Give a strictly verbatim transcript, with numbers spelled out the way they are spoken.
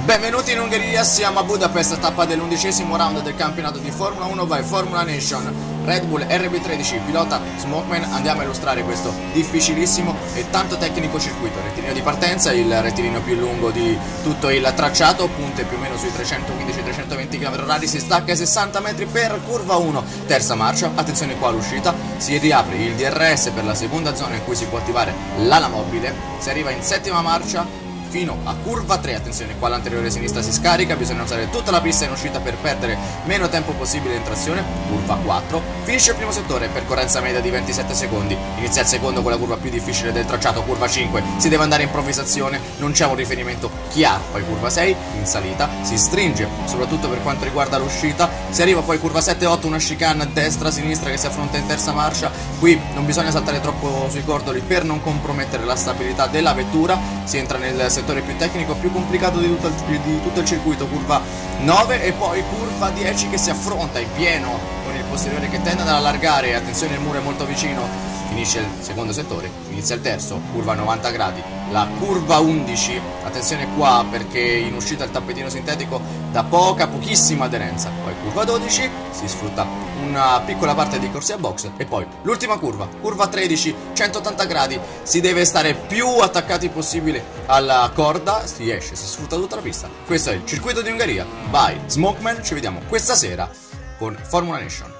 Benvenuti in Ungheria, siamo a Budapest, tappa dell'undicesimo round del campionato di Formula uno by Formula Nation. Red Bull R B tredici, pilota Smokeman. Andiamo a illustrare questo difficilissimo e tanto tecnico circuito. Rettilineo di partenza, il rettilineo più lungo di tutto il tracciato, punte più o meno sui trecentoquindici trecentoventi chilometri orari, si stacca ai sessanta metri per curva uno, terza marcia. Attenzione qua all'uscita, si riapre il D R S per la seconda zona in cui si può attivare l'ala mobile, si arriva in settima marcia fino a curva tre, attenzione qua l'anteriore sinistra si scarica, bisogna usare tutta la pista in uscita per perdere meno tempo possibile in trazione. Curva quattro, finisce il primo settore, percorrenza media di ventisette secondi, inizia il secondo con la curva più difficile del tracciato, curva cinque, si deve andare in improvvisazione, non c'è un riferimento chiaro. Poi curva sei, in salita, si stringe soprattutto per quanto riguarda l'uscita, si arriva poi curva sette otto, una chicane destra-sinistra che si affronta in terza marcia, qui non bisogna saltare troppo sui cordoli per non compromettere la stabilità della vettura, si entra nel settore più tecnico, più complicato di tutto, il, di tutto il circuito, curva nove e poi curva dieci che si affronta in pieno con il posteriore che tende ad allargare, attenzione il muro è molto vicino. Finisce il secondo settore, inizia il terzo, curva novanta gradi, la curva undici, attenzione qua perché in uscita il tappetino sintetico dà poca, pochissima aderenza, poi curva dodici, si sfrutta una piccola parte di corsia box e poi l'ultima curva, curva tredici, centottanta gradi, si deve stare più attaccati possibile alla corda, si esce, si sfrutta tutta la pista. Questo è il circuito di Ungheria by Smokeman, ci vediamo questa sera con Formula Nation.